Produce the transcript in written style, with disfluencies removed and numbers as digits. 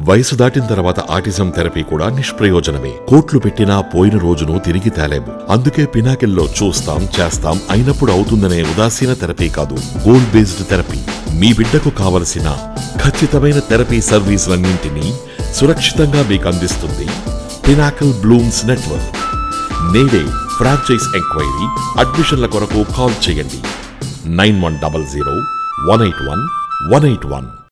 వయసు దాటిన తర్వాత ఆటిజం థెరపీ కూడా నిష్ప్రయోజనమే. కోట్లు పెట్టినా పోయిన రోజును తిరిగి తేలేము. అందుకే పినాకిల్లో చూస్తాం చేస్తాం అయినప్పుడు అవుతుందనే ఉదాసీన థెరపీ కాదు, గోల్ బేస్డ్ థెరపీ. మీ బిడ్డకు కావలసిన ఖచ్చితమైన థెరపీ సర్వీసులన్నింటినీ సురక్షితంగా మీకు అందిస్తుంది పినాకిల్ బ్లూమ్స్ నెట్వర్క్. నేడే ఫ్రాంచైజ్ ఎంక్వైరీ, అడ్మిషన్ల కొరకు కాల్ చేయండి 9100 181 181.